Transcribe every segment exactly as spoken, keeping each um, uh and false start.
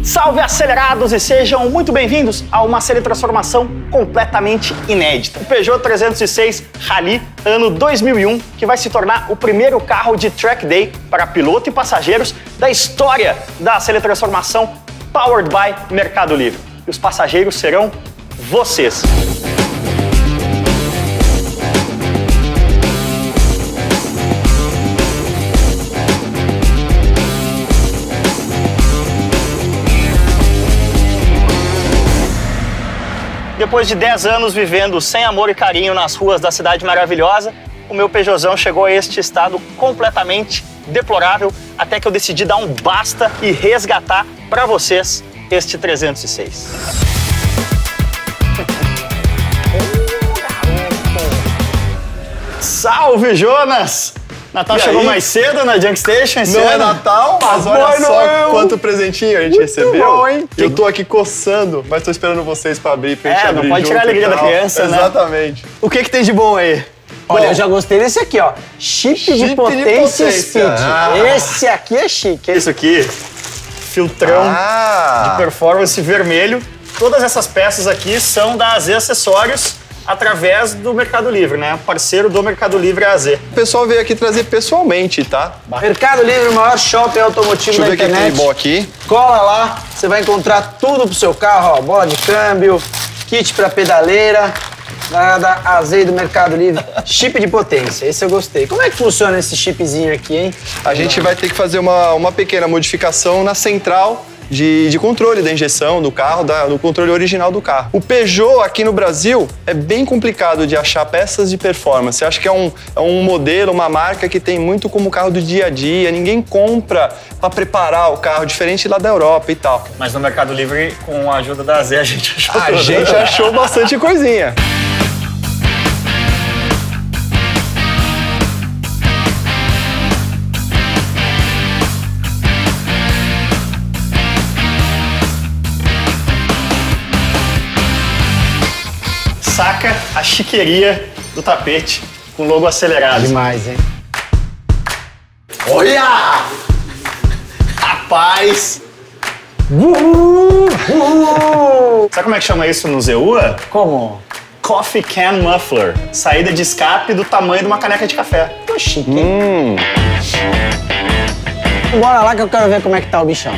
Salve acelerados e sejam muito bem-vindos a uma série de transformação completamente inédita. O Peugeot trezentos e seis Rally ano dois mil e um, que vai se tornar o primeiro carro de track day para piloto e passageiros da história da série de transformação Powered by Mercado Livre. E os passageiros serão vocês. Depois de dez anos vivendo sem amor e carinho nas ruas da cidade maravilhosa, o meu Peugeotzão chegou a este estado completamente deplorável, até que eu decidi dar um basta e resgatar para vocês este trezentos e seis. Salve, Jonas! Natal chegou mais cedo na Junk Station esse Não ano? é Natal, mas olha só quanto presentinho a gente recebeu. Bom, hein? Eu tô aqui coçando, mas tô esperando vocês pra abrir, pra gente É, abrir não pode junto tirar a alegria e da tal. criança, né? Exatamente. O que que tem de bom aí? Olha, Bom, eu já gostei desse aqui, ó. Chip, Chip de de potência, potência. Speed. Ah. Esse aqui é chique. Isso aqui, filtrão Ah, de performance vermelho. Todas essas peças aqui são da A Z Acessórios, através do Mercado Livre, né? Parceiro do Mercado Livre A Z. o pessoal veio aqui trazer pessoalmente, tá? Mercado Livre, o maior shopping automotivo Deixa eu da ver o que internet. tem bom aqui. Cola lá, você vai encontrar tudo pro seu carro, ó. Bola de câmbio, kit pra pedaleira, da, da A Z e do Mercado Livre. Chip de potência, esse eu gostei. Como é que funciona esse chipzinho aqui, hein? A gente vai ter que fazer uma, uma pequena modificação na central de, de controle da injeção do carro, da, do controle original do carro. O Peugeot aqui no Brasil é bem complicado de achar peças de performance. Acho que é um, é um modelo, uma marca que tem muito como carro do dia a dia. Ninguém compra para preparar o carro, diferente lá da Europa e tal. Mas no Mercado Livre, com a ajuda da A Z, a gente achou A tudo. gente achou bastante coisinha. Saca a chiqueria do tapete com logo acelerado. Demais, hein? Olha! Rapaz! Uhul! Uhul! Sabe como é que chama isso no Z U A? Como? Coffee Can Muffler. Saída de escape do tamanho de uma caneca de café. Tô chique, hein? Hum. Bora lá que eu quero ver como é que tá o bichão.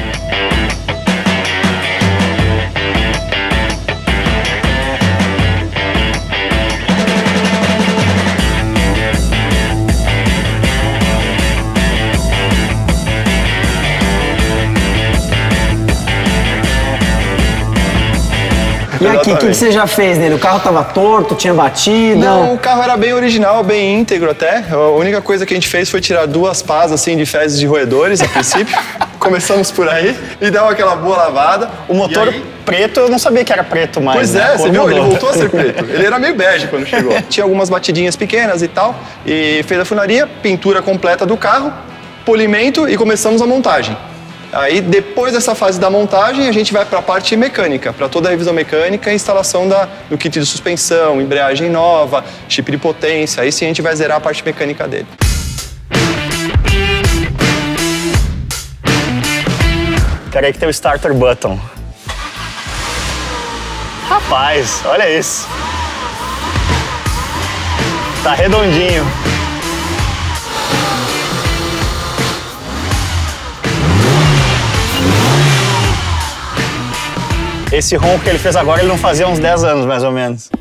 E aqui, o que, que você já fez nele? O carro tava torto, tinha batido? Não, o carro era bem original, bem íntegro até. A única coisa que a gente fez foi tirar duas pás assim de fezes de roedores a princípio. Começamos por aí e deu aquela boa lavada. O motor E aí- preto, eu não sabia que era preto mais. Pois né? é, A cor você viu? Ele mudou. voltou a ser preto. Ele era meio bege quando chegou. Tinha algumas batidinhas pequenas e tal. E fez a funilaria, pintura completa do carro, polimento e começamos a montagem. Aí, depois dessa fase da montagem, a gente vai para a parte mecânica, para toda a revisão mecânica e instalação da, do kit de suspensão, embreagem nova, chip de potência. Aí sim a gente vai zerar a parte mecânica dele. Peraí que tem o starter button. Rapaz, olha isso. Tá redondinho. Esse ronco que ele fez agora, ele não fazia há uns dez anos, mais ou menos.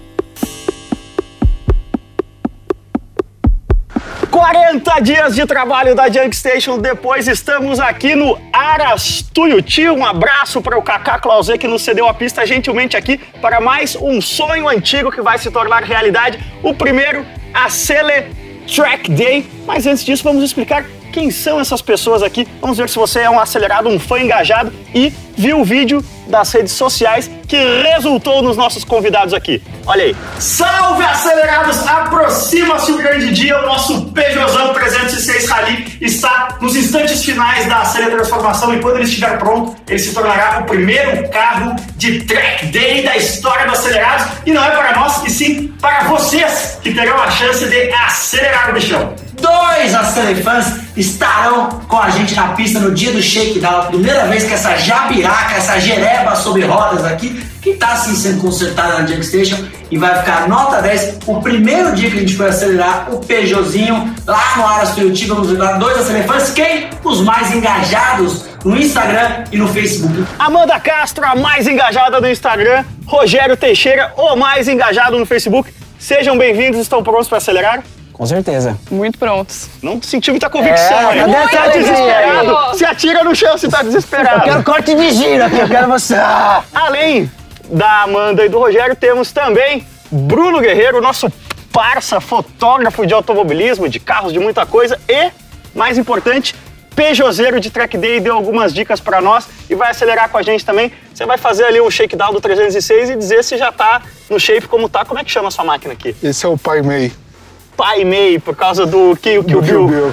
quarenta dias de trabalho da Junk Station depois, estamos aqui no Aras Tuiuti. Um abraço para o Kaká Clausê, que nos cedeu a pista gentilmente aqui para mais um sonho antigo que vai se tornar realidade. O primeiro, a Cele Track Day. Mas antes disso, vamos explicar quem são essas pessoas aqui. Vamos ver se você é um acelerado, um fã engajado e viu o vídeo das redes sociais que resultou nos nossos convidados aqui. Olha aí. Salve, acelerados! Aproxima-se o grande dia. O nosso Peugeotzão trezentos e seis Rally está nos instantes finais da série Transformação e quando ele estiver pronto, ele se tornará o primeiro carro de track day da história do Acelerados. E não é para nós, e sim para vocês que terão a chance de acelerar o bichão. Dois Acelefãs estarão com a gente na pista no dia do shakedown. Primeira vez que essa jabiraca, essa jereba sobre rodas aqui, que está assim sendo consertada na Junk Station e vai ficar nota dez. O primeiro dia que a gente foi acelerar o Peugeotzinho lá no Aras Tuiuti, vamos levar dois Acelefãs. Quem? Os mais engajados no Instagram e no Facebook. Amanda Castro, a mais engajada no Instagram. Rogério Teixeira, o mais engajado no Facebook. Sejam bem-vindos, estão prontos para acelerar? Com certeza. Muito prontos. Não senti muita convicção, é, hein? Cadê Tá desesperado? Se atira no chão se tá desesperado. Eu quero corte de giro aqui, eu quero você. Além da Amanda e do Rogério, temos também Bruno Guerreiro, nosso parça, fotógrafo de automobilismo, de carros, de muita coisa e, mais importante, Peugeotzeiro de Track Day, deu algumas dicas para nós e vai acelerar com a gente também. Você vai fazer ali o shakedown do trezentos e seis e dizer se já tá no shape como tá. Como é que chama a sua máquina aqui? Esse é o Pai Mei. Pai Mei, por causa do Kill Kill Bill.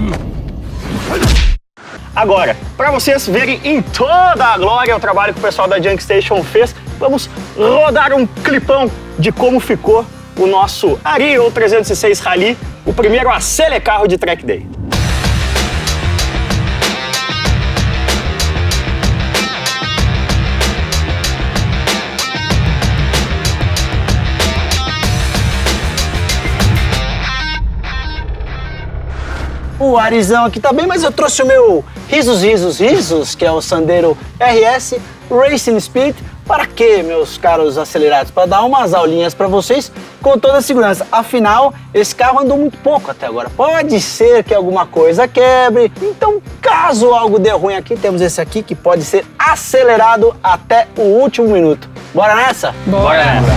Agora, para vocês verem em toda a glória o trabalho que o pessoal da Junk Station fez, vamos rodar um clipão de como ficou o nosso Ariel trezentos e seis Rally, o primeiro acelecarro de Track Day. O Arizão aqui tá bem, mas eu trouxe o meu Risos, Risos, Risos, que é o Sandero R S Racing Speed. Para quê, meus caros acelerados? Para dar umas aulinhas para vocês com toda a segurança. Afinal, esse carro andou muito pouco até agora. Pode ser que alguma coisa quebre. Então, caso algo dê ruim aqui, temos esse aqui que pode ser acelerado até o último minuto. Bora nessa? Bora nessa.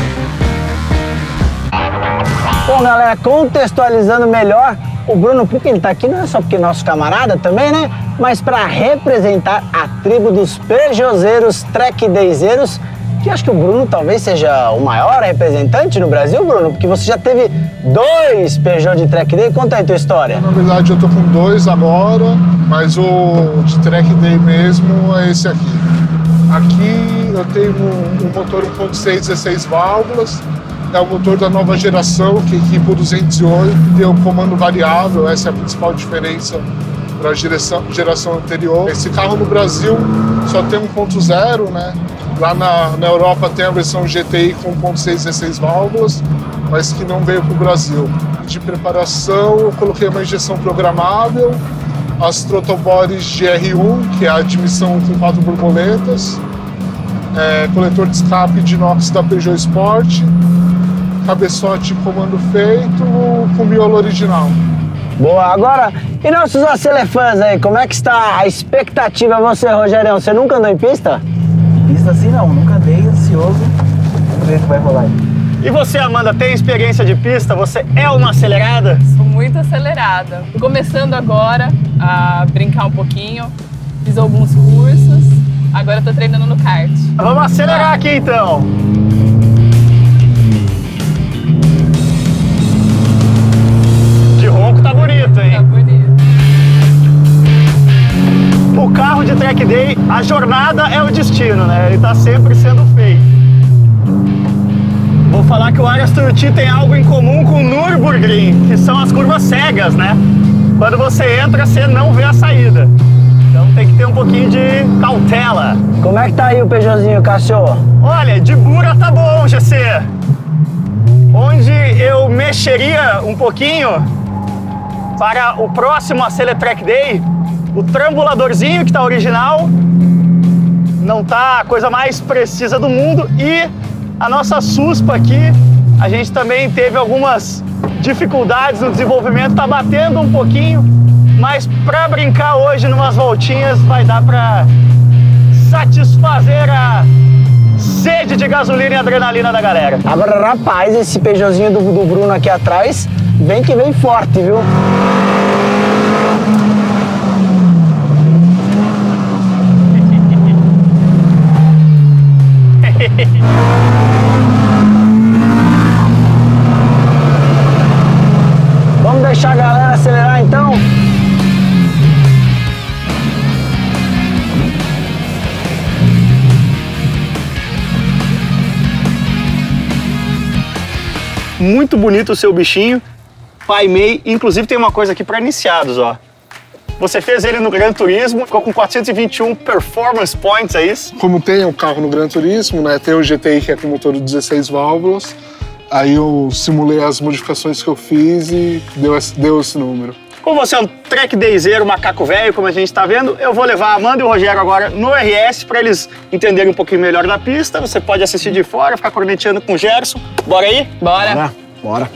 Bom, galera, contextualizando melhor, o Bruno, porque ele tá aqui, não é só porque é nosso camarada também, né? Mas para representar a tribo dos Peugeotzeiros Track Dayzeiros, que acho que o Bruno talvez seja o maior representante no Brasil, Bruno, porque você já teve dois Peugeot de Track Day. Conta aí a tua história. Na verdade, eu tô com dois agora, mas o de Track Day mesmo é esse aqui. Aqui eu tenho um, um motor um ponto seis, dezesseis válvulas. É o motor da nova geração, que equipa o duzentos e oito, tem o comando variável, essa é a principal diferença para a geração, geração anterior. Esse carro no Brasil só tem um ponto zero, né? Lá na, na Europa tem a versão G T I com um ponto seis, dezesseis válvulas, mas que não veio para o Brasil. De preparação, eu coloquei uma injeção programável, as throttle bodies G R um, que é a admissão com quatro borboletas, é, coletor de escape de inox da Peugeot Sport, cabeçote comando feito com miolo original. Boa, agora, e nossos acelefãs aí, como é que está a expectativa? Você, Rogerião, você nunca andou em pista? Pista assim não, nunca andei, ansioso, vamos ver o que vai rolar. E você, Amanda, tem experiência de pista? Você é uma acelerada? Sou muito acelerada. Tô começando agora a brincar um pouquinho, fiz alguns cursos, agora tô treinando no kart. Vamos acelerar aqui então. Tá bonito, hein? Tá bonito. O carro de Track Day, a jornada é o destino, né? Ele tá sempre sendo feito. Vou falar que o Aras Tuiuti tem algo em comum com o Nürburgring, que são as curvas cegas, né? Quando você entra, você não vê a saída. Então tem que ter um pouquinho de cautela. Como é que tá aí o Peugeotzinho, Cássio? Olha, de bura tá bom, G C. Onde eu mexeria um pouquinho para o próximo Aceletrack Day, o trambuladorzinho que está original, não tá a coisa mais precisa do mundo, e a nossa suspa aqui, a gente também teve algumas dificuldades no desenvolvimento, tá batendo um pouquinho, mas para brincar hoje numas voltinhas vai dar para satisfazer a sede de gasolina e adrenalina da galera. Agora, rapaz, esse Peugeotzinho do, do Bruno aqui atrás, vem que vem forte, viu? deixar a galera acelerar então? Muito bonito o seu bichinho, Pai Mei. Inclusive tem uma coisa aqui para iniciados, ó. Você fez ele no Gran Turismo, ficou com quatrocentos e vinte e um Performance Points, é isso? Como tem o carro no Gran Turismo, né? Tem o G T I que é com motor de dezesseis válvulas. Aí eu simulei as modificações que eu fiz e deu esse, deu esse número. Como você é um track dayzeiro, macaco velho, como a gente está vendo, eu vou levar a Amanda e o Rogério agora no R S para eles entenderem um pouquinho melhor da pista. Você pode assistir de fora, ficar corneteando com o Gerson. Bora aí? Bora. Bora.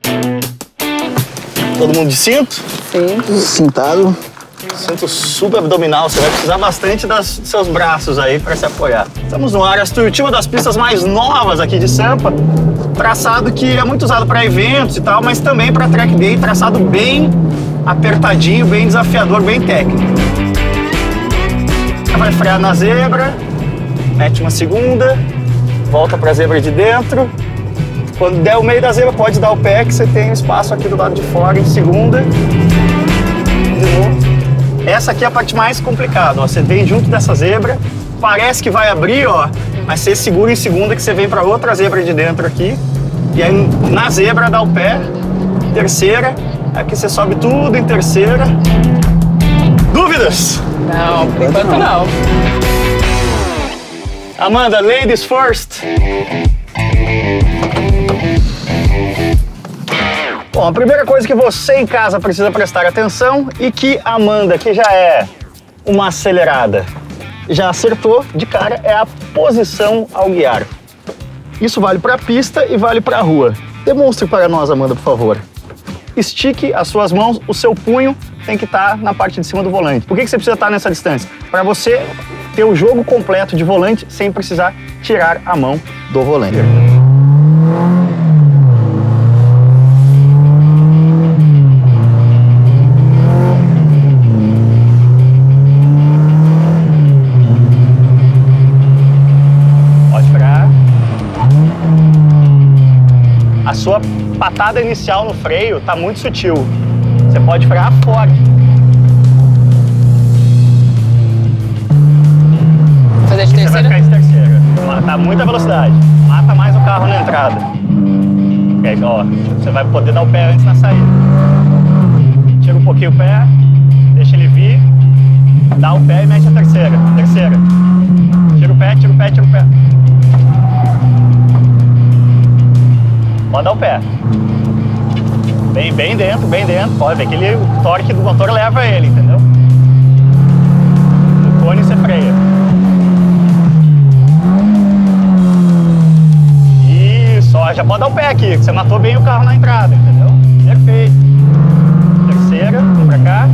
Todo mundo de cinto? Sim. Sentado. Cinto subabdominal, você vai precisar bastante das, dos seus braços aí para se apoiar. Estamos no Aras Tuiuti, uma das pistas mais novas aqui de Sampa. Traçado que é muito usado para eventos e tal, mas também para track day, traçado bem apertadinho, bem desafiador, bem técnico. Vai frear na zebra, mete uma segunda, volta para a zebra de dentro. Quando der o meio da zebra, pode dar o pé, que você tem espaço aqui do lado de fora em segunda. De novo. Essa aqui é a parte mais complicada, ó. Você vem junto dessa zebra, parece que vai abrir, ó, mas você segura em segunda que você vem para outra zebra de dentro aqui. E aí na zebra dá o pé, terceira, aqui você sobe tudo em terceira. Dúvidas? Não, por enquanto não. Amanda, ladies first. Bom, a primeira coisa que você em casa precisa prestar atenção e que a Amanda, que já é uma acelerada, já acertou de cara, é a posição ao guiar. Isso vale para a pista e vale para a rua. Demonstre para nós, Amanda, por favor. Estique as suas mãos, o seu punho tem que estar na parte de cima do volante. Por que que você precisa estar nessa distância? Para você ter o jogo completo de volante sem precisar tirar a mão do volante. A sua patada inicial no freio está muito sutil. Você pode frear forte. Fazer de Você terceira? vai ficar de terceira. Matar muita velocidade. Mata mais o carro na entrada. E aí, ó, você vai poder dar o pé antes na saída. Tira um pouquinho o pé, deixa ele vir, dá o pé e mete a terceira. Terceira. Tira o pé, tira o pé, tira o pé. Pode dar o pé. Bem, bem dentro, bem dentro. Pode ver que ele, o torque do motor leva ele, entendeu? No cone você freia. Isso, ó, já pode dar o pé aqui, que você matou bem o carro na entrada, entendeu? Perfeito. Terceira, vem pra cá.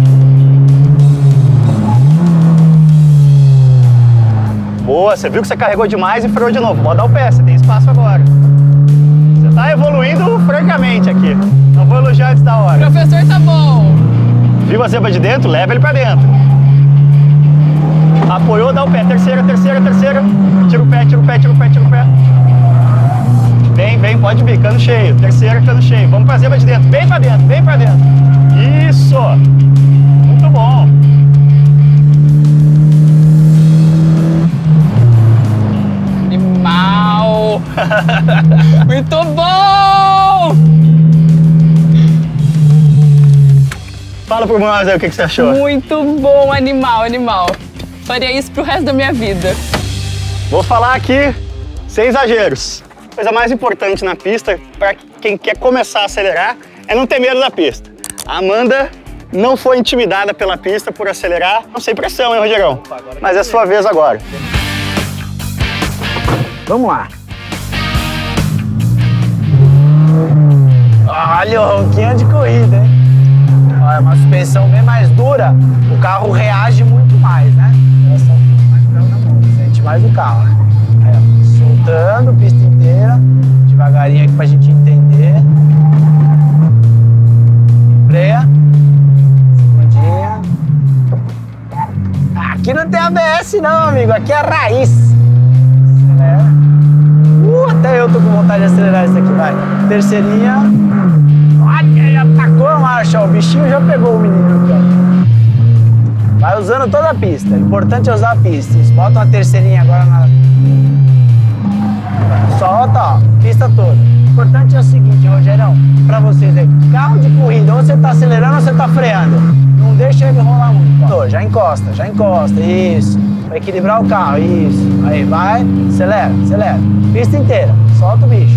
Boa, você viu que você carregou demais e freou de novo. Pode dar o pé, você tem espaço agora. Tá evoluindo francamente aqui. Não vou elogiar antes da hora. Professor, tá bom. Viu a zebra de dentro? Leva ele pra dentro. Apoiou, dá o pé. Terceira, terceira, terceira. Tira o pé, tira o pé, tira o pé, tira o pé. Vem, vem, pode vir. Cano cheio. Terceira, cano cheio. Vamos pra zebra de dentro. Vem pra dentro, vem pra dentro. Isso. Muito bom. Animal. Muito bom! Fala por nós aí o que, que você achou. Muito bom, animal, animal. Faria isso pro resto da minha vida. Vou falar aqui sem exageros. A coisa mais importante na pista, para quem quer começar a acelerar, é não ter medo da pista. A Amanda não foi intimidada pela pista por acelerar. Não sem pressão, hein, Rogerão? Mas é sua vez agora. Vamos lá. Olha o ronquinho de corrida, hein? Olha, uma suspensão bem mais dura, o carro reage muito mais, né? Essa mais grão na mão, sente mais o carro, né? Aí, ó, soltando, pista inteira, devagarinho aqui pra gente entender. Freia. Segundinha. Aqui não tem A B S não, amigo, aqui é a raiz. Acelera. Uh, até eu tô com vontade de acelerar isso aqui, vai. Terceirinha. Olha, já tacou uma marcha, ó. O bichinho já pegou o menino aqui, ó. Vai usando toda a pista. O importante é usar a pista. Isso, bota uma terceirinha agora na... Solta, ó. Pista toda. O importante é o seguinte, Rogerão, pra vocês aí. Carro de corrida, ou você tá acelerando ou você tá freando. Não deixa ele rolar muito. Ó. Já encosta, já encosta. Isso. Pra equilibrar o carro. Isso. Aí, vai. Acelera, acelera. Pista inteira. Solta o bicho.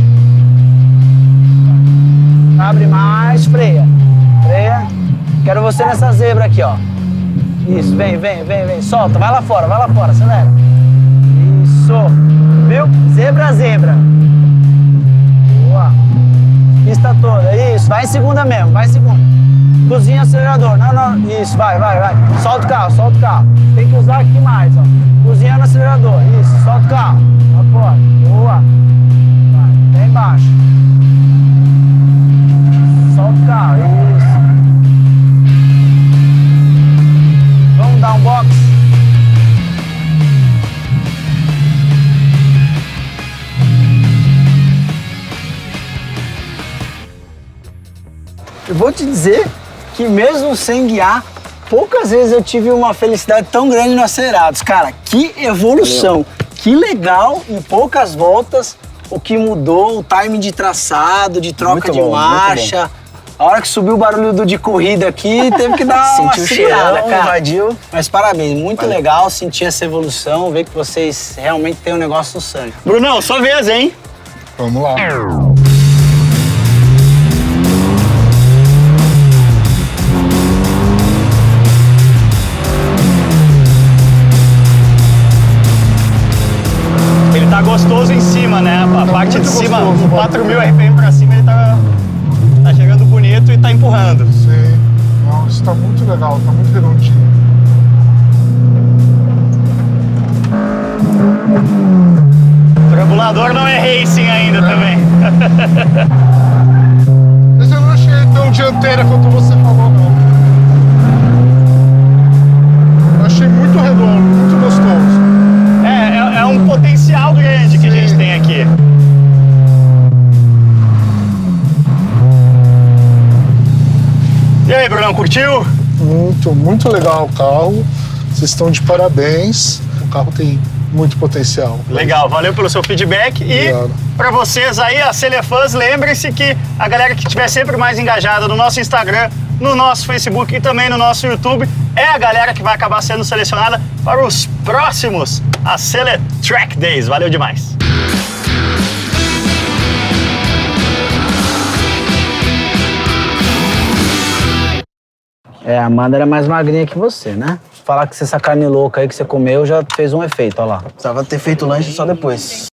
Abre mais, freia. Freia. Quero você nessa zebra aqui, ó. Isso, vem, vem, vem, vem. Solta, vai lá fora, vai lá fora, acelera. Isso. Viu? Zebra, zebra. Boa. Pista toda, isso. Vai em segunda mesmo, vai em segunda. Cozinha acelerador. Não, não. Isso, vai, vai, vai. Solta o carro, solta o carro. Tem que usar aqui mais, ó. Cozinha no acelerador. Isso, solta o carro. Lá fora. Boa. Vai, bem embaixo. Solta o carro, isso. Vamos dar um box. Eu vou te dizer que mesmo sem guiar, poucas vezes eu tive uma felicidade tão grande no Acelerados. Cara, que evolução, que legal, em poucas voltas, o que mudou, o timing de traçado, de troca Muito de bom, marcha. A hora que subiu o barulho do de corrida aqui, teve que dar uma Sentiu o segurada, cheirão, cara. invadiu. Mas parabéns, muito Valeu. legal sentir essa evolução, ver que vocês realmente têm um negócio no sangue. Brunão, sua vez, hein? Vamos lá. Ele tá gostoso em cima, né? A Tá parte de muito cima, gostoso, com mano. quatro mil R P M pra cima, ele tá, tá chegando bonito e tá empurrando. Sim. Não, isso tá muito legal, tá muito redondinho. O trambulador não é racing ainda também. Mas eu não achei tão dianteira quanto você falou, não. Eu achei muito redondo, muito gostoso. É, é, é um potencial grande que a gente tem aqui. E aí, Brunão, curtiu? Muito, muito legal o carro. Vocês estão de parabéns. O carro tem muito potencial. Legal, valeu pelo seu feedback. E Obrigado. para vocês aí, a Celefãs, lembre-se que a galera que estiver sempre mais engajada no nosso Instagram, no nosso Facebook e também no nosso YouTube, é a galera que vai acabar sendo selecionada para os próximos Acele Track Days. Valeu demais! É, a Amanda era mais magrinha que você, né? Falar que você essa carne louca aí que você comeu já fez um efeito, olha lá. Precisava ter feito o lanche só depois.